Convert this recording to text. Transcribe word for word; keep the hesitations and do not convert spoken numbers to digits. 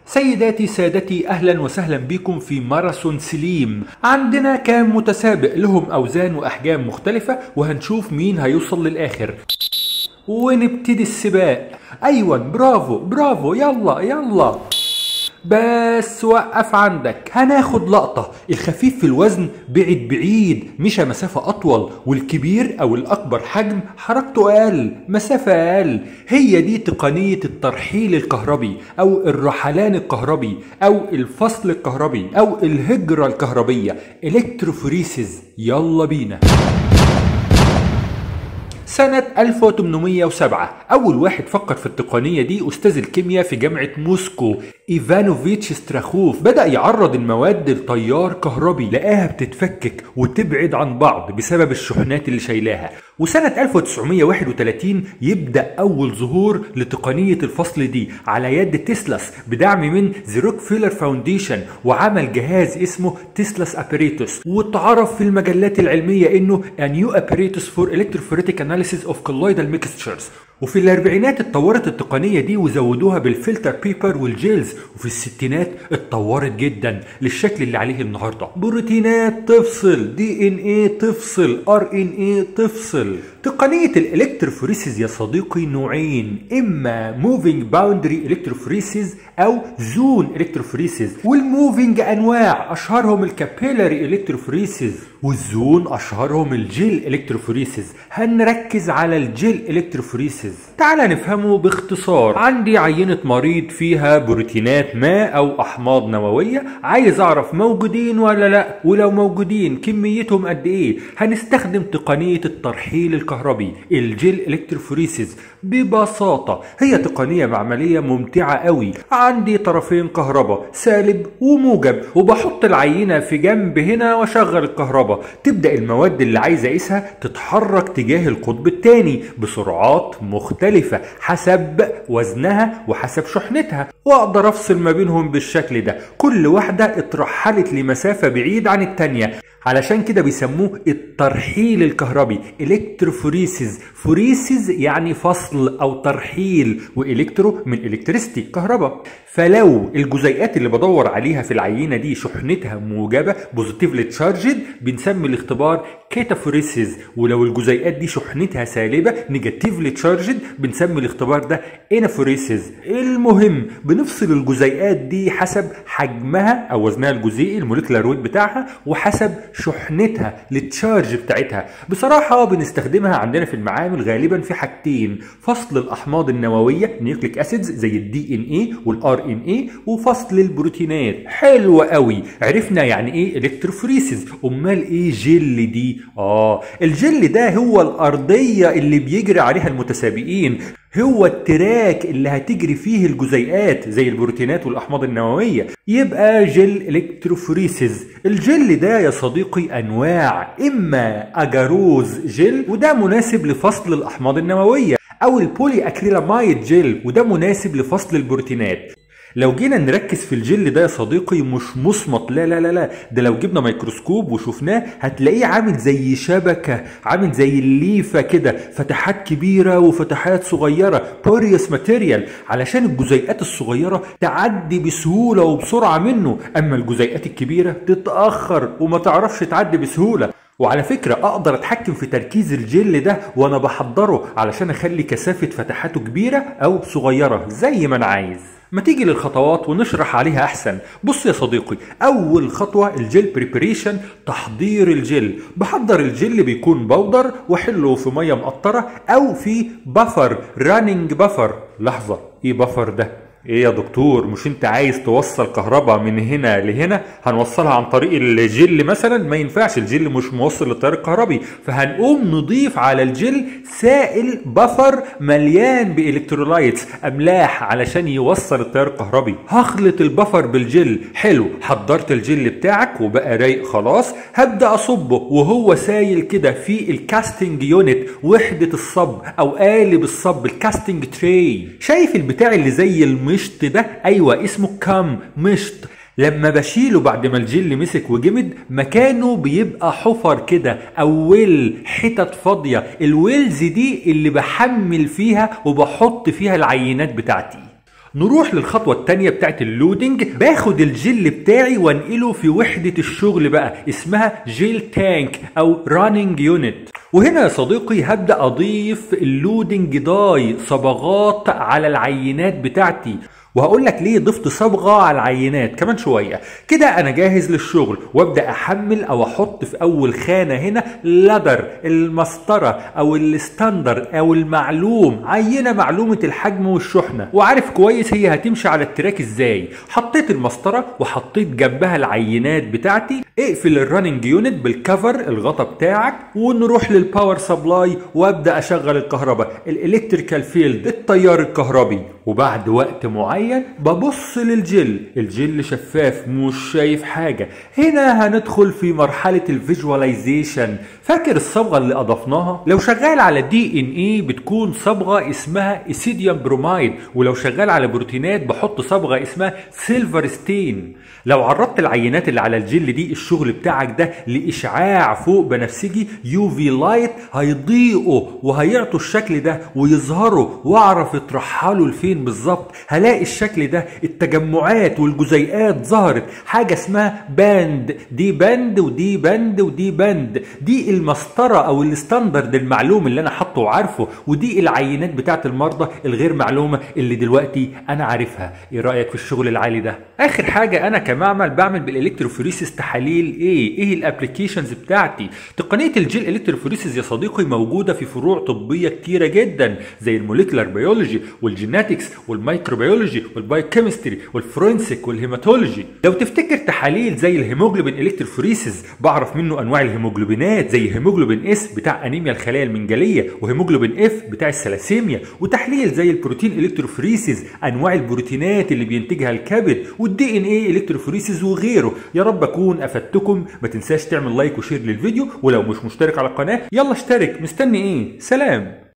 سيداتي سادتي، أهلا وسهلا بكم في ماراثون سليم. عندنا كام متسابق لهم أوزان وأحجام مختلفة وهنشوف مين هيوصل للآخر ونبتدي السباق. أيوة، برافو برافو، يلا يلا، بس وقف عندك. هناخد لقطة. الخفيف في الوزن بعد بعيد، مشى مسافة أطول، والكبير أو الأكبر حجم حركته أقل، مسافة أقل. هي دي تقنية الترحيل الكهربي أو الرحلان الكهربي أو الفصل الكهربي أو الهجرة الكهربية، إلكتروفوريسيس. يلا بينا. سنة ألف وثمانمائة وسبعة أول واحد فكر في التقنية دي أستاذ الكيمياء في جامعة موسكو إيفانوفيتش ستراخوف. بدأ يعرض المواد لتيار كهربي، لقاها بتتفكك وتبعد عن بعض بسبب الشحنات اللي شايلاها. وسنة ألف وتسعمائة وواحد وثلاثين يبدأ أول ظهور لتقنية الفصل دي على يد تسلاس بدعم من ذا روكفيلر فاونديشن، وعمل جهاز اسمه تسلاس اباريتوس، واتعرف في المجلات العلمية انه A new apparatus for electrophoretic analysis of colloidal mixtures. وفي الاربعينات اتطورت التقنية دي وزودوها بالفلتر بيبر والجيلز، وفي الستينات اتطورت جدا للشكل اللي عليه النهارده. بروتينات تفصل، دي ان ايه تفصل، ار ان ايه تفصل. تقنية الالكتروفوريسيس يا صديقي نوعين، اما موفينج باوندري الكتروفوريسيس او زون الكتروفوريسيس. والموفينج انواع، اشهرهم الكابيلاري الكتروفوريسيس، والزون اشهرهم الجيل الكتروفوريسيس. هنركز على الجيل الكتروفوريسيس. تعال نفهمه باختصار. عندي عينة مريض فيها بروتينات ما او احماض نووية، عايز اعرف موجودين ولا لا، ولو موجودين كميتهم قد ايه. هنستخدم تقنية الترحيل الكهربي الجيل الكتروفوريسيس. ببساطة هي تقنية معملية ممتعة قوي. عندي طرفين كهرباء سالب وموجب، وبحط العينة في جنب هنا واشغل الكهرباء. تبدأ المواد اللي عايز اقيسها تتحرك تجاه القطب الثاني بسرعات مختلفة حسب وزنها وحسب شحنتها، واقدر افصل ما بينهم بالشكل ده. كل واحدة اترحلت لمسافة بعيد عن التانية، علشان كده بيسموه الترحيل الكهربي الكتروفوريسيس. فوريسيس يعني فصل او ترحيل، والكترو من الكتريستي كهرباء. فلو الجزيئات اللي بدور عليها في العينة دي شحنتها موجبة بوزيتيفلي تشارجد بنسمي الاختبار كاتافوريسيس، ولو الجزيئات دي شحنتها سالبة نيجاتيفلي تشارجد بنسمي الاختبار ده انافوريسيس. المهم بنفصل الجزيئات دي حسب حجمها او وزنها الجزيئي الموليكولار ويت بتاعها، وحسب شحنتها للتشارج بتاعتها. بصراحة بنستخدمها عندنا في المعامل غالبا في حاجتين: فصل الاحماض النووية نيوكليك اسيدز زي الدي ان اي والار ان اي، وفصل البروتينات. حلو قوي، عرفنا يعني ايه الكتروفوريسيس. امال ايه جل دي؟ اه الجل ده هو الارضية اللي بيجري عليها المتسابقين، هو التراك اللي هتجري فيه الجزيئات زي البروتينات والأحماض النووية. يبقى جل الكتروفوريسيس. الجل ده يا صديقي أنواع، إما أجاروز جل وده مناسب لفصل الأحماض النووية، أو البولي أكريلاميد جل وده مناسب لفصل البروتينات. لو جينا نركز في الجل ده يا صديقي مش مصمت، لا لا لا لا، ده لو جبنا ميكروسكوب وشفناه هتلاقيه عامل زي شبكة، عامل زي الليفة كده، فتحات كبيرة وفتحات صغيرة، بوريوس ماتيريال، علشان الجزيئات الصغيرة تعدي بسهولة وبسرعة منه، اما الجزيئات الكبيرة تتأخر وما تعرفش تعدي بسهولة. وعلى فكرة اقدر اتحكم في تركيز الجل ده وانا بحضره علشان اخلي كثافة فتحاته كبيرة او صغيرة زي ما انا عايز. ما تيجي للخطوات ونشرح عليها احسن. بص يا صديقي، اول خطوة الجل بريبريشن، تحضير الجل. بحضر الجل بيكون بودر واحله في مية مقطرة او في بفر رانينج بفر. لحظة، ايه بفر ده؟ ايه يا دكتور، مش انت عايز توصل كهرباء من هنا لهنا؟ هنوصلها عن طريق الجل مثلا؟ ما ينفعش، الجل مش موصل للتيار الكهربي، فهنقوم نضيف على الجل سائل بفر مليان بالكترولايتس، املاح، علشان يوصل التيار الكهربي. هخلط البفر بالجل. حلو، حضرت الجل بتاعك وبقى رايق خلاص. هبدأ اصبه وهو سايل كده في الكاستنج يونت، وحدة الصب او قالب الصب، الكاستنج تري. شايف البتاع اللي زي الم مشط ده؟ ايوه اسمه كام مشط. لما بشيله بعد ما الجل مسك وجمد مكانه بيبقى حفر كده او ويل، حتت فاضيه. الويلز دي اللي بحمل فيها وبحط فيها العينات بتاعتي. نروح للخطوة التانية بتاعت اللودنج. باخد الجل بتاعي وانقله في وحدة الشغل بقى اسمها جيل تانك او راننج يونت. وهنا يا صديقي هبدأ اضيف اللودنج داي صبغات على العينات بتاعتي، وهقول لك ليه ضفت صبغه على العينات كمان شويه. كده انا جاهز للشغل وابدا احمل او احط في اول خانه هنا لادر المسطره او الستاندر او المعلوم، عينه معلومه الحجم والشحنه وعارف كويس هي هتمشي على التراك ازاي. حطيت المسطره وحطيت جنبها العينات بتاعتي. اقفل الرننج يونت بالكفر الغطا بتاعك ونروح للباور سبلاي وابدا اشغل الكهرباء الالكتريكال فيلد التيار الكهربي. وبعد وقت معين ببص للجل، الجل شفاف مش شايف حاجة. هنا هندخل في مرحلة الفيجواليزيشن. فاكر الصبغة اللي اضفناها؟ لو شغال على دي ان اي بتكون صبغة اسمها اسيديوم برومايد، ولو شغال على بروتينات بحط صبغة اسمها سيلفر ستين. لو عرضت العينات اللي على الجل دي الشغل بتاعك ده لاشعاع فوق بنفسجي يو في لايت هيضيئوا وهيعطوا الشكل ده ويظهروا، واعرف يترحلوا لفين بالظبط. هلاقي الشكل ده التجمعات والجزيئات ظهرت، حاجه اسمها باند، دي باند ودي باند ودي باند. دي المسطره او الستاندرد المعلوم اللي انا حاطه وعارفه، ودي العينات بتاعت المرضى الغير معلومه اللي دلوقتي انا عارفها. ايه رايك في الشغل العالي ده؟ اخر حاجه انا كمعمل بعمل بالالكتروفوريسيس تحاليل. ايه ايه الابلكيشنز بتاعتي؟ تقنيه الجيل الكتروفوريسيس يا صديقي موجوده في فروع طبيه كتيره جدا زي الموليكولار بيولوجي والجيناتكس والميكروبيولوجي والبايوكيمستري والفورنسيك والهيماتولوجي. لو تفتكر تحاليل زي الهيموجلوبين الكتروفوريسيس بعرف منه انواع الهيموجلوبينات زي هيموجلوبين اس بتاع انيميا الخلايا المنجليه، وهيموجلوبين اف بتاع الثلاسيميا، وتحليل زي البروتين الكتروفوريسيس انواع البروتينات اللي بينتجها الكبد، والدي ان ايه الكتروفوريسيس وغيره. يا رب اكون افدتكم. ما تنساش تعمل لايك وشير للفيديو، ولو مش مشترك على القناه يلا اشترك. مستني ايه؟ سلام.